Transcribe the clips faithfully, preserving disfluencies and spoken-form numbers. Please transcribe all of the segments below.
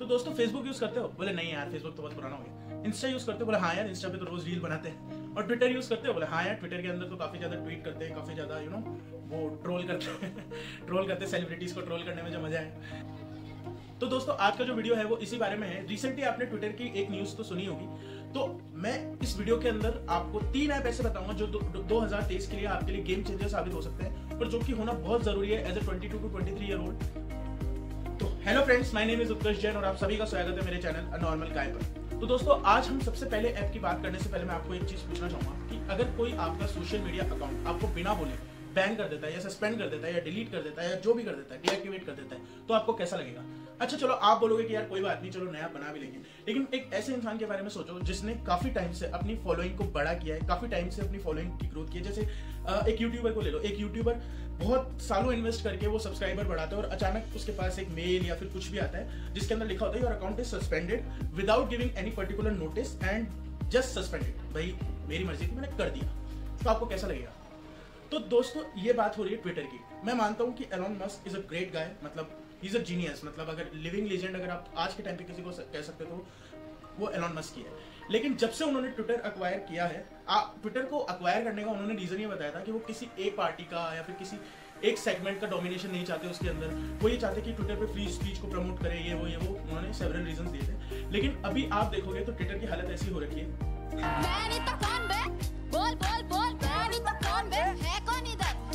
तो दोस्तों Facebook use करते हो? बोले नहीं यार फेसबुक तो बहुत पुराना हो गया। इंस्टा यूज करते हो? बोले हाँ यार इंस्टा पे तो रोज रील बनाते हैं। और ट्विटर यूज करते हो? बोले हाँ यार ट्विटर के अंदर तो काफी ज्यादा ट्वीट करते हैं, काफी ज्यादा यू नो वो ट्रोल करते हैं ट्रोल करते हैं, सेलिब्रिटीज को ट्रोल करने में जो मजा है। तो दोस्तों आज का जो वीडियो है वो इसी बारे में है। रिसेंटली आपने ट्विटर की एक न्यूज तो सुनी होगी, तो मैं इस वीडियो के अंदर आपको तीन ऐप ऐसे बताऊंगा जो दो हज़ार तेईस के लिए आपके लिए गेम चेंजर साबित हो सकते हैं, और जो कि होना बहुत जरूरी है as a twenty two to twenty three year old. तो hello friends, my name is Utkarsh Jain और आप सभी का स्वागत है मेरे चैनल अ नॉर्मल गाय पर। तो दोस्तों आज हम सबसे पहले ऐप की बात करने से पहले मैं आपको एक चीज पूछना चाहूंगा कि अगर कोई आपका सोशल मीडिया अकाउंट आपको बिना बोले बैन कर देता है या सस्पेंड कर देता है या डिलीट कर देता है या जो भी कर देता है, डीएक्टिवेट कर देता है, तो आपको कैसा लगेगा? अच्छा चलो आप बोलोगे कि यार कोई बात नहीं, चलो नया बना भी लेंगे, लेकिन एक ऐसे इंसान के बारे में सोचो जिसने काफी टाइम से अपनी फॉलोइंग को बड़ा किया है, काफी टाइम से अपनी फॉलोइंग की ग्रोथ की है। जैसे एक यूट्यूबर को ले लो, एक यूट्यूबर बहुत सालों इन्वेस्ट करके वो सब्सक्राइबर बढ़ाता है और अचानक उसके पास एक मेल या फिर कुछ भी आता है जिसके अंदर लिखा होता है your account is suspended without giving any particular notice and just suspended. भाई मेरी मर्जी थी, मैंने कर दिया, तो आपको कैसा लगेगा? तो दोस्तों ये बात हो रही है ट्विटर की। मैं मानता हूं कि Elon Musk is a great guy, मतलब ही इज अ जीनियस, मतलब अगर लिविंग लेजेंड अगर आप आज के टाइम पे किसी को कह सकते हो तो वो एलोन मस्क ही है। लेकिन जब से उन्होंने ट्विटर अक्वायर किया है, ट्विटर को अक्वायर करने का उन्होंने रीजन ये बताया था कि वो किसी एक पार्टी का या फिर किसी एक सेगमेंट का डोमिनेशन नहीं चाहते उसके अंदर। वो ये चाहते कि ट्विटर पे फ्री स्पीच को प्रमोट करे, ये वो ये वो उन्होंने सेवरल रीजंस दिए थे। लेकिन अभी आप देखोगे तो ट्विटर की हालत ऐसी हो रखी है। बोल बोल बोल तो कौन बे? है कौन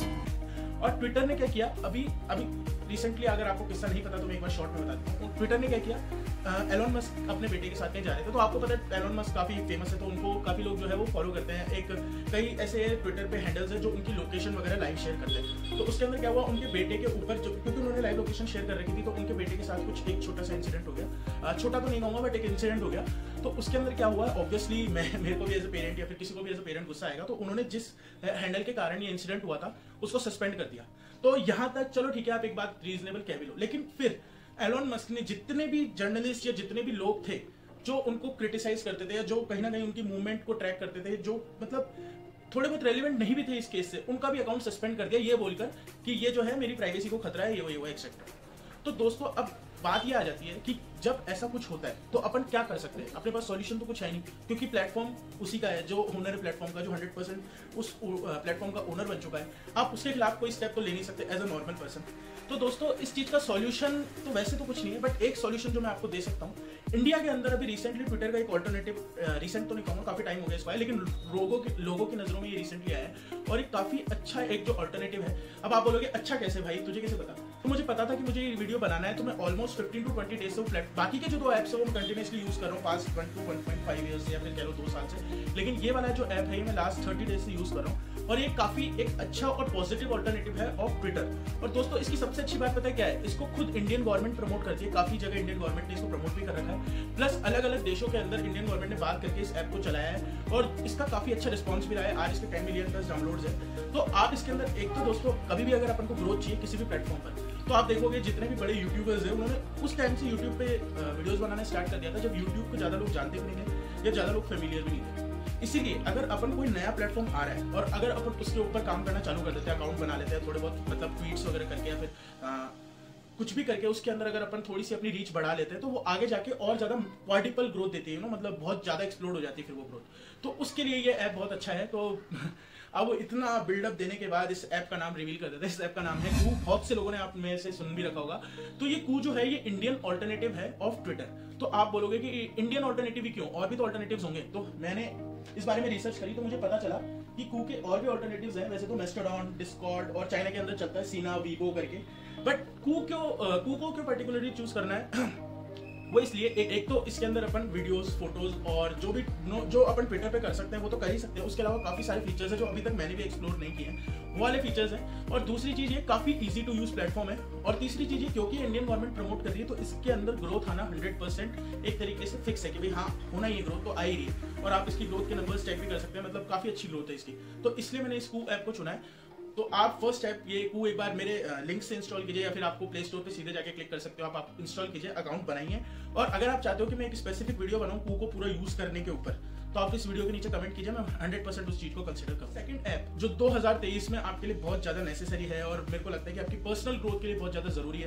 इधर? और ट्विटर ने क्या किया, अभी अभी रिसेंटली, अगर आपको किस्सा नहीं पता तो मैं एक बार शॉर्ट में बता देता हूँ। ट्विटर ने क्या किया, एलोन मस्क अपने बेटे के साथ कहीं जा रहे थे, तो आपको पता है एलोन मस्क काफी फेमस है, तो उनको काफी लोग जो है वो फॉलो करते हैं। एक कई ऐसे ट्विटर पे हैंडल्स है जो उनकी लोकेशन वगैरह लाइव शेयर करते हैं। तो उसके अंदर क्या हुआ, उनके बेटे के ऊपर जो, क्योंकि उन्होंने लाइव लोकेशन शेयर कर रखी थी, तो उनके बेटे के साथ कुछ एक छोटा सा इंसिडेंट हो गया। छोटा तो नहीं कहूंगा बट एक इंसिडेंट हो गया। तो उसके अंदर क्या हुआ, ऑब्वियसली मैं मेरे को भी एज ए पेरेंट या फिर किसी को भी एज ए पेरेंट गुस्सा आएगा, तो उन्होंने जिस हैंडल के कारण ये इंसिडेंट हुआ था उसको सस्पेंड कर दिया। तो यहां तक चलो ठीक है, आप एक बात रीजनेबल कह भी लो, लेकिन फिर एलोन मस्क ने जितने भी जर्नलिस्ट या जितने भी लोग थे जो उनको क्रिटिसाइज करते थे या जो कहीं ना कहीं उनकी मूवमेंट को ट्रैक करते थे, जो मतलब थोड़े बहुत रेलिवेंट नहीं भी थे इस केस से, उनका भी अकाउंट सस्पेंड कर दिया ये बोलकर कि ये जो है मेरी प्राइवेसी को खतरा है, ये वो ये वो एक्सेट्रा। तो दोस्तों अब बात ये आ जाती है कि जब ऐसा कुछ होता है तो अपन क्या कर सकते हैं? अपने पास सॉल्यूशन तो कुछ है नहीं, क्योंकि प्लेटफॉर्म उसी का है जो ओनर है प्लेटफॉर्म का, जो हंड्रेड परसेंट उस प्लेटफॉर्म का ओनर बन चुका है। आप उसके खिलाफ कोई स्टेप तो ले नहीं सकते एज अ नॉर्मल पर्सन। तो दोस्तों इस चीज का सॉल्यूशन तो वैसे तो कुछ नहीं है, बट एक सॉल्यूशन जो मैं आपको दे सकता हूँ, इंडिया के अंदर अभी रिसेंटली ट्विटर का एक ऑल्टरनेटिव, रिसेंट तो नहीं कहूँगा, काफी टाइम हो गया इसको आया, लेकिन लोगों की लोगों की नजरों में ये रिसेंटली आया है और एक काफी अच्छा एक जो ऑल्टरनेटिव है। अब आप बोलोगे अच्छा कैसे भाई, तुझे कैसे पता? तो मुझे पता था कि मुझे ये वीडियो बनाना है, तो मैं almost fifteen to twenty days से वो बाकी के जो दो ऐप्स है वो मैं कंटिन्यूसली यूज कर रहा हूँ past one to one point five years से या फिर कह लो दो साल से, लेकिन ये वाला जो ऐप है ये मैं लास्ट थर्टी डेज से यूज कर रहा हूँ और ये काफी एक अच्छा और पॉजिटिव ऑल्टरनेटिव है ऑफ ट्विटर। और दोस्तों इसकी सबसे अच्छी बात पता है क्या है, इसको खुद इंडियन गवर्नमेंट प्रमोट करती है, काफी जगह इंडियन गवर्नमेंट ने इसको प्रमोट भी कर रखा है, प्लस अलग अलग देशों के अंदर इंडियन गवर्नमेंट ने बात करके इस ऐप को चलाया है और इसका काफी अच्छा रिस्पॉन्स भी रहा है। आज इसके टेन मिलियन प्लस डाउनलोड्स है। तो आप इसके अंदर एक तो दोस्तों कभी भी अगर अपन को ग्रोथ चाहिए किसी भी प्लेटफॉर्म पर, तो आप देखोगे जितने भी बड़े यूट्यूबर्स हैं उन्होंने उस टाइम से यूट्यूब पे वीडियोस बनाना स्टार्ट कर दिया था जब यूट्यूब को ज्यादा लोग जानते भी नहीं थे या ज्यादा लोग फेमिलियर भी नहीं थे। इसीलिए अगर अपन कोई नया प्लेटफॉर्म आ रहा है और अगर अपन उसके ऊपर काम करना चालू कर देते हैं, अकाउंट बना लेते हैं थोड़े बहुत, मतलब ट्वीट्स वगैरह करके या फिर आ, कुछ भी करके उसके अंदर अगर अपन थोड़ी सी अपनी रीच बढ़ा लेते हैं, तो वो आगे जाके और ज्यादा मल्टीपल ग्रोथ देती है ना, मतलब बहुत ज्यादा एक्सप्लोर हो जाती है फिर वो ग्रोथ। तो उसके लिए ये ऐप बहुत अच्छा है। तो अब इतना बिल्डअप देने के बाद इस ऐप का नाम रिवील कर देते हैं। इस ऐप का नाम है कू। बहुत से लोगों ने आप में से सुन भी रखा होगा। तो ये कू जो है ये इंडियन ऑल्टरनेटिव है ऑफ ट्विटर। तो आप बोलोगे कि इंडियन ऑल्टरनेटिव ही क्यों, और भी तो ऑल्टरनेटिव्स होंगे। तो मैंने इस बारे में रिसर्च करी तो मुझे पता चला कि कू के और भी ऑल्टरनेटिव्स हैं। वैसे तो मेस्टोडॉन, डिस्कॉर्ड और चाइना के अंदर चलता है सीना, वीबो करके, बट कू क्यों कू को क्यों पर्टिकुलरली चूज करना है वो इसलिए एक, एक तो इसके अंदर अपन वीडियोस, फोटोज और जो भी नो, जो अपन ट्विटर पे कर सकते हैं वो तो कर ही सकते हैं। उसके अलावा काफी सारे फीचर्स हैं जो अभी तक मैंने भी एक्सप्लोर नहीं किए हैं, वो वाले फीचर्स हैं। और दूसरी चीज ये काफी इजी टू यूज प्लेटफॉर्म है। और तीसरी चीज ये क्योंकि इंडियन गवर्नमेंट प्रमोट कर रही है तो इसके अंदर ग्रोथ आना हंड्रेड परसेंट एक तरीके से फिक्स है कि भाई हाँ होना ही ग्रोथ तो आ ही रही है। और आप इसकी ग्रोथ के नंबर्स चेक भी कर सकते हैं, मतलब काफी अच्छी ग्रोथ है इसकी। तो इसलिए मैंने इस कू ऐप को चुना है। तो आप फर्स्ट ऐप ये कू एक बार मेरे लिंक से इंस्टॉल कीजिए या फिर आपको प्ले स्टोर पे सीधे जाके क्लिक कर सकते हो। आप, आप इंस्टॉल कीजिए, अकाउंट बनाइए। और अगर आप चाहते हो कि मैं एक स्पेसिफिक वीडियो बनाऊं कू को पूरा यूज करने के ऊपर, तो आप इस वीडियो के नीचे कमेंट कीजिए, मैं हंड्रेड परसेंट उस चीज को कंसीडर करूँ। सेकंड ऐप जो दो हज़ार तेईस में आपके लिए बहुत ज्यादा नेसेसरी है और मेरे को लगता है कि आपकी पर्सनल ग्रोथ के लिए बहुत ज्यादा जरूरी है,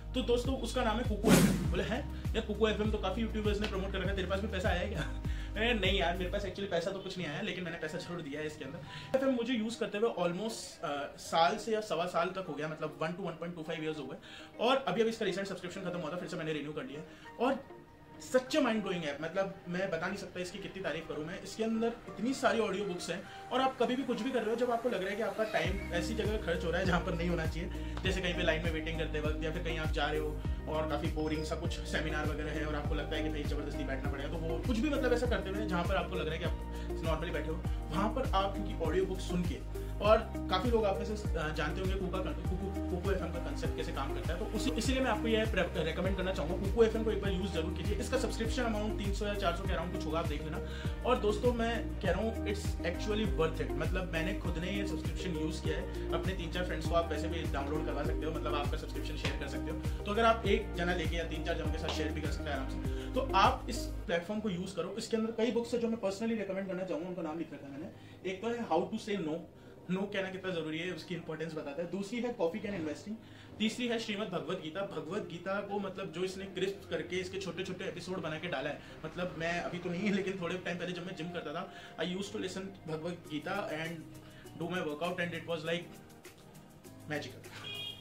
तो दोस्तों उसका नाम है कुकू एफएम। बोले हैं यार कुकू एफएम तो काफी यूट्यूबर्स ने प्रमोट कर रखा है, तेरे पास भी पैसा आया है क्या? नहीं यार मेरे पास एक्चुअली पैसा तो कुछ नहीं आया, लेकिन मैंने पैसा जरूर दिया है इसके अंदर। एफएम मुझे यूज करते हुए ऑलमोस्ट साल से या सवा साल तक हो गया, मतलब one to one point two five years हो गए। और अभी अभी इसका रिसेंट सब्सक्रिप्शन खत्म हुआ था, फिर से मैंने रिन्यू कर लिया। और सच्चे माइंड ब्लोइंग है, मतलब मैं बता नहीं सकता इसकी कितनी तारीफ करूं मैं। इसके अंदर इतनी सारी ऑडियो बुक्स हैं और आप कभी भी कुछ भी कर रहे हो जब आपको लग रहा है कि आपका टाइम ऐसी जगह खर्च हो रहा है जहां पर नहीं होना चाहिए, जैसे कहीं पे लाइन में वेटिंग करते वक्त या फिर कहीं आप जा रहे हो और काफी बोरिंग सा कुछ सेमिनार वगैरह है और आपको लगता है कि भाई जबरदस्ती बैठना पड़ेगा, तो वो कुछ भी मतलब ऐसा करते हुए जहां पर आपको लग रहा है कि आप नॉर्मली बैठे हो, वहां पर आप उनकी ऑडियो बुक सुन के, और काफी लोग आप में से जानते होंगे कुका कुकू एफएम का कंसेप्ट कैसे काम करता है, तो उसी इसलिए मैं आपको ये रेकमेंड करना चाहूंगा कुकू एफएम को एक बार यूज जरूर कीजिए। इसका सब्सक्रिप्शन अमाउंट तीन सौ या चार सौ के अराउंड कुछ होगा, आप देख लेना। और दोस्तों मैं कह रहा हूँ इट्स एक्चुअली वर्थ इट, मतलब मैंने खुद ने ये सब्सक्रिप्शन यूज किया है, अपने तीन चार फ्रेंड्स को आप वैसे भी डाउनलोड करवा सकते हो, मतलब आपका सब्सक्रिप्शन शेयर कर सकते हो। तो अगर आप एक जना लेके या तीन चार जनों के साथ शेयर भी कर सकते हैं आराम से, तो आप इस प्लेटफॉर्म को यूज करो। इसके अंदर कई बुक्स है जो मैं पर्सनली रिकमेंड करना चाहूंगा, उनका नाम लिख रखा है मैंने। एक तो है how to say no, no कहना कितना जरूरी है उसकी इंपॉर्टेंस बताता है। दूसरी है कॉफी कैन इन्वेस्टिंग। तीसरी है श्रीमद् भगवत गीता। भगवत गीता को मतलब जो इसने क्रिस्प करके इसके छोटे छोटे एपिसोड बना के डाला है, मतलब मैं अभी तो नहीं है लेकिन थोड़े टाइम पहले जब मैं जिम करता था, I used to listen Bhagavad Gita and do my workout and it was like magical.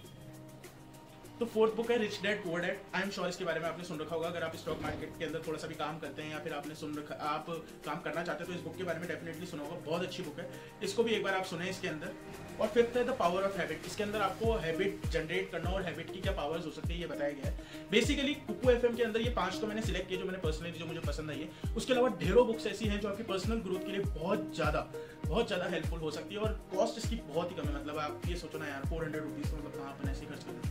तो फोर्थ बुक है Rich Dad Poor Dad. I am sure इसके बारे में आपने सुन रखा होगा, अगर आप स्टॉक मार्केट के अंदर थोड़ा सा भी काम करते हैं या फिर आपने सुन रखा आप काम करना चाहते हैं तो इस बुक के बारे में डेफिनेटली सुना होगा, बहुत अच्छी बुक है, इसको भी एक बार आप सुने इसके अंदर। और फिफ्थ है द पावर ऑफ हैबिट। इसके अंदर आपको हैबिट जनरेट करना और हैबिट की क्या पावर्स हो सकती है ये बताया गया है। बेसिकली कुकू एफएम के अंदर ये पांच तो मैंने सिलेक्ट किए जो मैंने पर्सनली जो मुझे पसंद आई है। उसके अलावा ढेरों बुक्स ऐसी हैं जो आपकी पर्सनल ग्रोथ के लिए बहुत ज्यादा बहुत ज्यादा हेल्पफुल हो सकती है और कॉस्ट इसकी बहुत ही कम है। मतलब आप ये सोचो ना यार फोर हंड्रेड रुपीज मतलब कहाँ अपन ऐसे खर्च कर।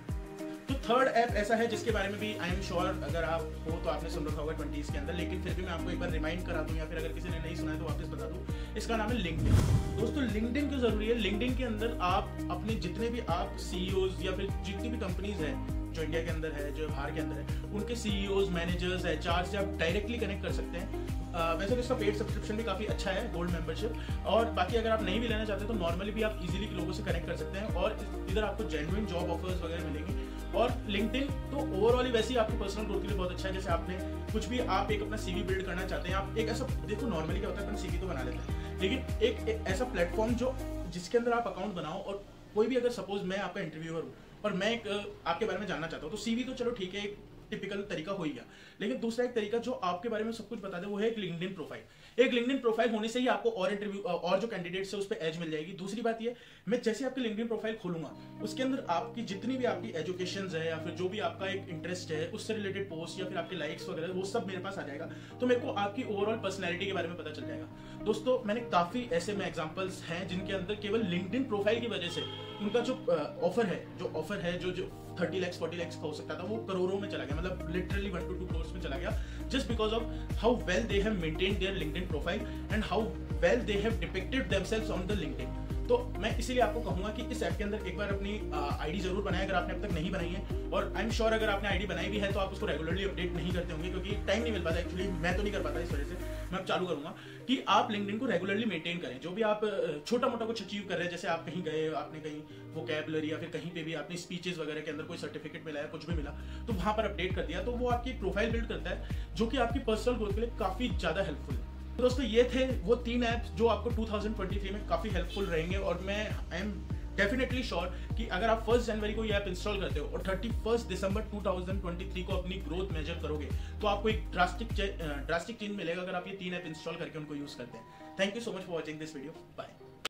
तो थर्ड ऐप ऐसा है जिसके बारे में भी आई एम श्योर अगर आप हो तो आपने सुन रखा होगा ट्वेंटीज़ के अंदर, लेकिन फिर भी मैं आपको एक बार रिमाइंड करा दूं या फिर अगर किसी ने नहीं सुना है तो वापस बता दूं। इसका नाम है लिंक्डइन। दोस्तों लिंक्डइन क्यों जरूरी है? लिंक्डइन के अंदर आप अपने जितने भी आप सीईओज या फिर जितनी भी कंपनीज है जो इंडिया के अंदर है जो बाहर के अंदर है, उनके सीईओज मैनेजर्स एचआर से आप डायरेक्टली कनेक्ट कर सकते हैं। Uh, वैसे तो इसका पेड सब्सक्रिप्शन भी काफी अच्छा है, गोल्ड मेंबरशिप। और बाकी अगर आप नहीं भी लेना चाहते तो नॉर्मली भी आप इजीली लोगों से कनेक्ट कर सकते हैं और इधर आपको जेन्युइन जॉब ऑफर्स वगैरह मिलेंगे। और लिंक्डइन तो ओवरऑल ही वैसे ही आपकी पर्सनल ग्रोथ के लिए बहुत अच्छा है। जैसे आपने कुछ भी आप एक अपना सीवी बिल्ड करना चाहते हैं, आप एक ऐसा देखो नॉर्मली क्या होता है अपन सीवी तो बना लेते हैं, लेकिन एक, एक ऐसा प्लेटफॉर्म जो जिसके अंदर आप अकाउंट बनाओ और कोई भी अगर सपोज मैं आपका इंटरव्यूअर हूँ और मैं एक आपके बारे में जानना चाहता हूँ तो सीवी तो चलो ठीक है एक टिपिकल तरीका हो ही गया, लेकिन दूसरा एक तरीका जो आपके बारे में सब कुछ बता दे वो है एक लिंक्डइन प्रोफाइल। एक लिंक्डइन प्रोफाइल होने से ही आपको और इंटरव्यू और जो कैंडिडेट्स है उस पर एज मिल जाएगी। दूसरी बात ये, मैं जैसे आपकी लिंक्डइन प्रोफाइल खोलूंगा उसके अंदर आपकी जितनी भी आपकी एजुकेशन है या फिर जो भी आपका एक इंटरेस्ट है उससे रिलेटेड पोस्ट या फिर आपके लाइक्स वगैरह वो सब मेरे पास आ जाएगा, तो मेरे को आपकी ओवरऑल पर्सनैलिटी के बारे में पता चल जाएगा। दोस्तों मैंने काफी ऐसे में एग्जाम्पल्स हैं जिनके अंदर केवल लिंक्डइन प्रोफाइल की वजह से उनका जो ऑफर है जो ऑफर है जो जो थर्टी लैक्स फोर्टी लैक्स का हो सकता था वो करोड़ों में चला गया, मतलब literally one to two crore में चला गया, just because of how well they have maintained their LinkedIn profile and how well they have depicted themselves on the LinkedIn. तो मैं इसीलिए आपको कहूंगा कि इस ऐप के अंदर एक बार अपनी आईडी जरूर बनाएं अगर आपने अब तक नहीं बनाई है। और आई एम श्योर अगर आपने आईडी बनाई भी है तो आप उसको रेगुलरली अपडेट नहीं करते होंगे क्योंकि टाइम नहीं मिल पाता, एक्चुअली मैं तो नहीं कर पाता, इस वजह से मैं अब चालू करूंगा कि आप लिंक्डइन को रेगुलरली मेंटेन करें। जो भी आप छोटा मोटा कुछ अचीव कर रहे हैं, जैसे आप कहीं गए आपने कहीं वोकैबुलरी या फिर कहीं पे भी आपने स्पीचेस वगैरह के अंदर कोई सर्टिफिकेट मिला है कुछ भी मिला तो वहां पर अपडेट कर दिया, तो वो आपकी प्रोफाइल बिल्ड करता है जो कि आपकी पर्सनल ग्रोथ के लिए काफी ज्यादा हेल्पफुल है। तो दोस्तों ये थे वो तीन ऐप्स जो आपको टू थाउजेंड ट्वेंटी थ्री में काफी हेल्पफुल रहेंगे और मैं आई एम डेफिनेटली श्योर कि अगर आप फर्स्ट जनवरी को ये ऐप इंस्टॉल करते हो और thirty first December two thousand twenty three को अपनी ग्रोथ मेजर करोगे तो आपको एक ड्रास्टिक ड्रास्टिक चेंज मिलेगा अगर आप ये तीन ऐप इंस्टॉल करके उनको यूज करते हैं। Thank you so much for watching this video, bye.